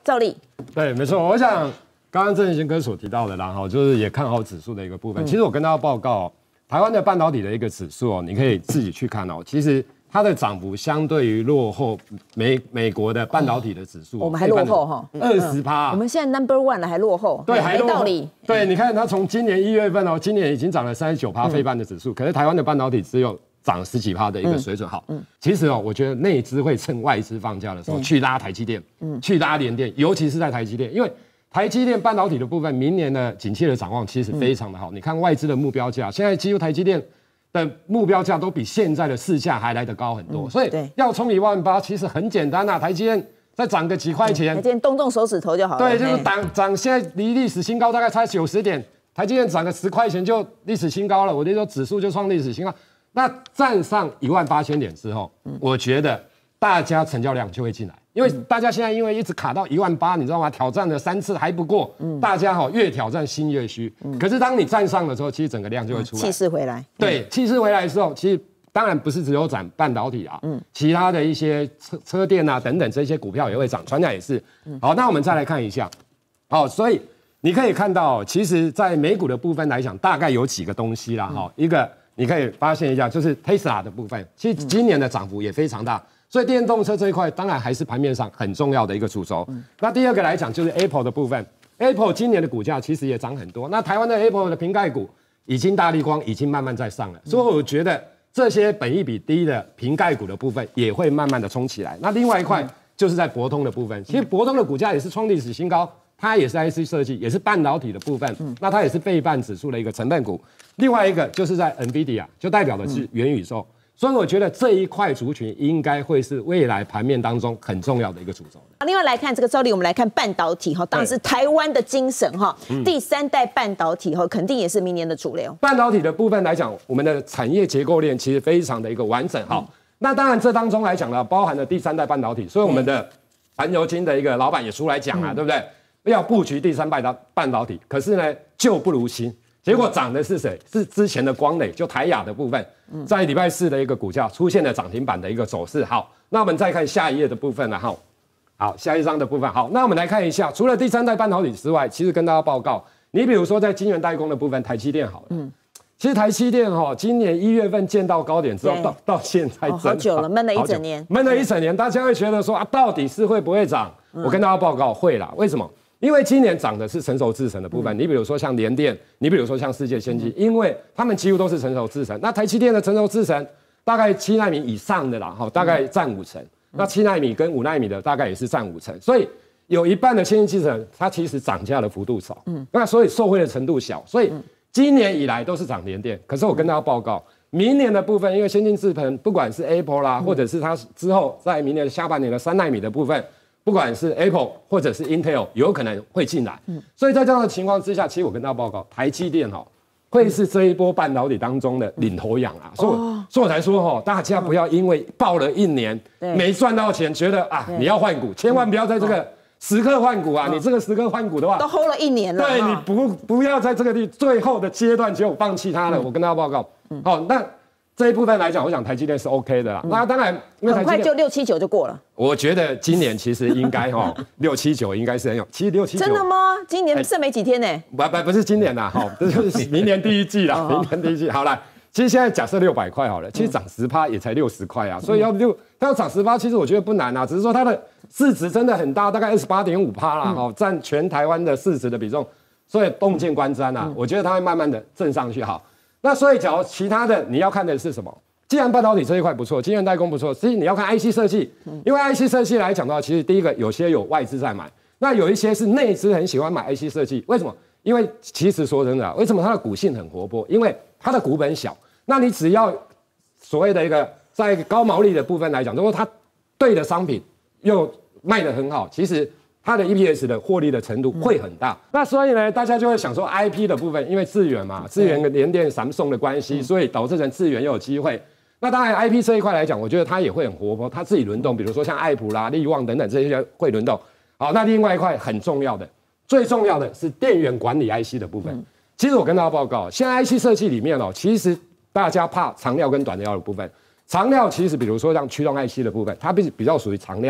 兆立， 对，没错。我想刚刚郑义兴哥所提到的啦，哈，就是也看好指数的一个部分。其实我跟大家报告，台湾的半导体的一个指数哦，你可以自己去看哦。其实它的涨幅相对于落后美国的半导体的指数， 我们还落后哈 20%。 我们现在 No.1 了，还落后， 对，还没道理。 对，你看它从今年1月份哦，今年已经涨了39%费半的指数，可是台湾的半导体只有涨10几%的一个水准。好，其实哦，我觉得内资会趁外资放假的时候去拉台积电，去拉联电，尤其是在台积电，因为台积电半导体的部分，明年的景气的展望其实非常的好。你看外资的目标价，现在几乎台积电的目标价都比现在的市价还来得高很多，所以要冲18000，其实很简单啊，台积电再涨个几块钱， 台积电动手指头就好了。 对，就是涨，现在离历史新高大概差90点，台积电涨个10块钱就历史新高了，我就说指数就创历史新高。那站上18000点之后，我觉得大家成交量就会进来，因为大家现在因为一直卡到18000，你知道吗？挑战了3次还不过，大家越挑战心越虚。可是当你站上了之后，其实整个量就会出来， 气势回来。 对，气势回来的时候，其实当然不是只有涨半导体啊，其他的一些车电啊等等这些股票也会涨，传产也是。好，那我们再来看一下，好，所以你可以看到，其实在美股的部分来讲，大概有几个东西啦，哈，一个。你可以发现一下，就是 Tesla 的部分，其实今年的涨幅也非常大，所以电动车这一块当然还是盘面上很重要的一个主轴。那第二个来讲就是 Apple 的部分 ，Apple 今年的股价其实也涨很多。那台湾的 Apple 的瓶盖股已经大立光已经慢慢在上了，所以我觉得这些本益比低的瓶盖股的部分也会慢慢的冲起来。那另外一块就是在博通的部分，其实博通的股价也是创历史新高。它也是 IC 设计，也是半导体的部分，那它也是费半指数的一个成分股。另外一个就是在 NVIDIA， 就代表的是元宇宙，所以我觉得这一块族群应该会是未来盘面当中很重要的一个主轴。 另外来看这个兆立，我们来看半导体哈，当然是台湾的精神哈，第3代半导体哈，肯定也是明年的主流。 半导体的部分来讲，我们的产业结构链其实非常的一个完整哈。那当然这当中来讲呢，包含了第3代半导体，所以我们的环球晶的一个老板也出来讲了，对不对？要布局第3代半导体，可是呢旧不如新，结果涨的是谁？是之前的光磊，就台亚的部分，在礼拜4的一个股价出现了涨停板的一个走势。好，那我们再看下一页的部分了。好，下一张的部分。好，那我们来看一下，除了第3代半导体之外，其实跟大家报告，你比如说在晶圆代工的部分，台积电好了，其实台积电今年1月份见到高点之后，到现在好久了，闷了一整年， 闷了一整年，大家会觉得说啊，到底是会不会涨？我跟大家报告会啦，为什么？因为今年涨的是成熟制程的部分，你比如说像联电，你比如说像世界先进，因为他们几乎都是成熟制程。那台积电的成熟制程大概7奈米以上的啦，大概占50%。那7奈米跟5奈米的大概也是占50%，所以有一半的先进制程它其实涨价的幅度少，那所以受惠的程度小。所以今年以来都是涨联电，可是我跟大家报告，明年的部分，因为先进制程不管是 Apple 啦，或者是它之后在明年下半年的3奈米的部分。不管是 Apple 或者是 Intel 有可能会进来，所以在这样的情况之下，其实我跟大家报告，台积电会是这一波半导体当中的领头羊啊，所以我才说大家不要因为抱了1年没赚到钱，觉得啊你要换股，千万不要在这个时刻换股啊！你这个时刻换股的话， 都 hold 了1年了， 对你不要在这个最后的阶段就放弃它了。我跟大家报告，好那。这一部分来讲，我想台积电是 OK 的啦。那当然，因为很快就6、7、9就过了。 我觉得今年其实应该6、7、9应该是很有。其实6、7、9 真的吗？今年剩没几天呢。 不是今年啦，这就是明年第一季啦。明年第一季好了。其实现在假设600块好了，其实涨10%也才60块啊。所以它要涨10%，其实我觉得不难啊，只是说它的市值真的很大，大概28.5%啦，占全台湾的市值的比重，所以洞见观瞻啊。我觉得它会慢慢的震上去哈。那所以，假如其他的你要看的是什么？既然半导体这一块不错，晶圆代工不错，其实你要看 IC 设计，因为 IC 设计来讲的话，其实第一个有些有外资在买，那有一些是内资很喜欢买 IC 设计，为什么？因为其实说真的，为什么它的股性很活泼？因为它的股本小，那你只要所谓的一个在高毛利的部分来讲，如果它对的商品又卖得很好，其实。它的 EPS 的获利的程度会很大，那所以呢，大家就会想说 IP 的部分，因为智原嘛，智原跟联电、Samsung 的关系，所以导致成智原又有机会。那当然 IP 这一块来讲，我觉得它也会很活泼，它自己轮动，比如说像爱普啦、力旺等等这些会轮动。好，那另外一块很重要的，最重要的是电源管理 IC 的部分。其实我跟大家报告，现在 IC 设计里面其实大家怕长料跟短料的部分，长料其实比如说像驱动 IC 的部分，它比较属于长料。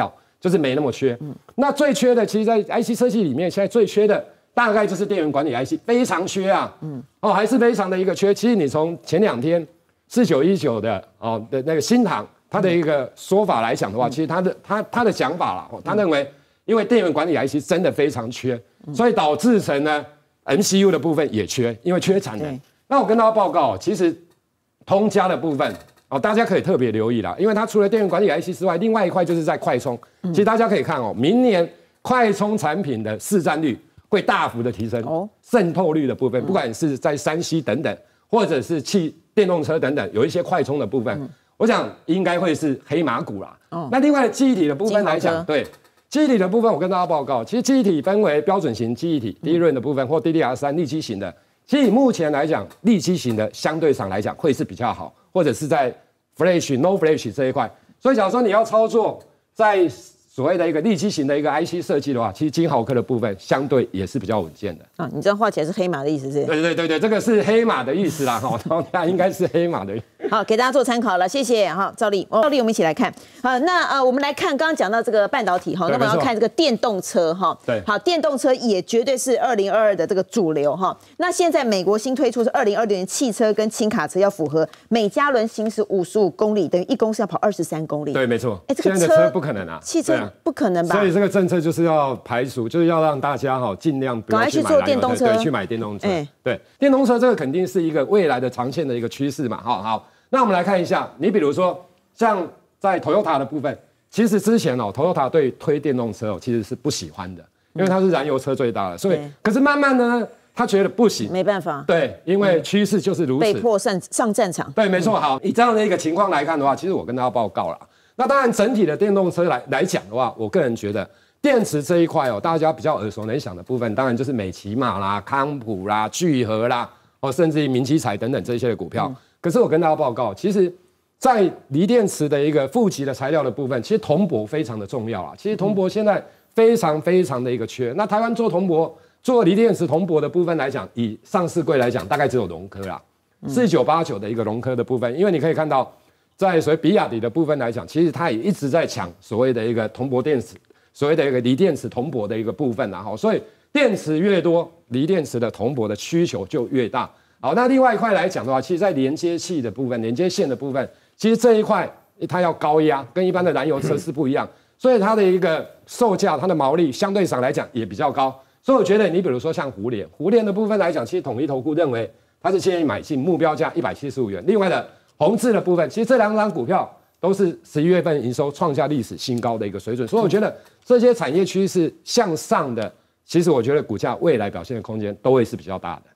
就是没那么缺。那最缺的，其实，在 IC 设计里面，现在最缺的大概就是电源管理 IC， 非常缺啊。还是非常的一个缺。其实你从前2天4919的的那个新唐他的一个说法来讲的话，其实他的讲法啦，他认为因为电源管理 IC 真的非常缺，所以导致成呢 MCU 的部分也缺，因为缺产能。那我跟大家报告，其实通家的部分。大家可以特别留意啦，因为它除了电源管理 IC 之外，另外一块就是在快充。其实大家可以看明年快充产品的市占率会大幅的提升，渗透率的部分，不管是在3C 等等，或者是电动车等等，有一些快充的部分，我想应该会是黑马股啦。那另外记忆体的部分来讲，对记忆体的部分，我跟大家报告，其实记忆体分为标准型记忆体、DRAM 的部分或 DDR3 立基型的。其实以目前来讲，立基型的相对上来讲会是比较好，或者是在Flash、No Flash 这一块，所以假如说你要操作在所谓的一个立基型的一个 IC 设计的话，其实金豪科的部分相对也是比较稳健的。 你这样画起来是黑马的意思是？ 对，这个是黑马的意思啦，它应该是黑马的。 好，给大家做参考了，谢谢。好，赵丽，我们一起来看。好，那我们来看刚刚讲到这个半导体哈，那我们要看这个电动车哈。 对， 好，电动车也绝对是2022的这个主流哈。那现在美国新推出是2026年汽车跟轻卡车要符合每加仑行驶55公里，等于1公升要跑23公里。 对，没错。 这个现在的车不可能啊， 汽车不可能吧？ 所以这个政策就是要排除，就是要让大家尽量不要去买电动车，对，去买电动车。对，电动车这个肯定是一个未来的长线的一个趋势嘛。好。那我们来看一下，你比如说像在 Toyota 的部分，其实之前Toyota 对推电动车其实是不喜欢的，因为它是燃油车最大的，所以可是慢慢的呢，他觉得不行， 没办法， 对，因为趋势就是如此， 被迫上战场。 对，没错。好，以这样的一个情况来看的话，其实我跟大家报告了。那当然，整体的电动车来讲的话，我个人觉得电池这一块大家比较耳熟能详的部分，当然就是美骑马啦、康普啦、聚合啦，甚至于明基材等等这些的股票。可是我跟大家报告，其实，在锂电池的一个负极的材料的部分，其实铜箔非常的重要啊。其实铜箔现在非常的一个缺。那台湾做铜箔、做锂电池铜箔的部分来讲，以上市柜来讲，大概只有荣科啦，4989的一个荣科的部分，因为你可以看到，在所谓比亚迪的部分来讲，其实它也一直在抢所谓的一个铜箔电池，所谓的一个锂电池铜箔的一个部分啦。所以电池越多，锂电池的铜箔的需求就越大。好，那另外一块来讲的话，其实在连接器的部分、连接线的部分，其实这一块它要高压，跟一般的燃油车是不一样，所以它的一个售价、它的毛利相对上来讲也比较高。所以我觉得你比如说像胡联的部分来讲，其实统一投顾认为它是建议买进，目标价175元。另外的宏致的部分，其实这2张股票都是11月份营收创下历史新高的一个水准，所以我觉得这些产业趋势向上的，其实我觉得股价未来表现的空间都会是比较大的。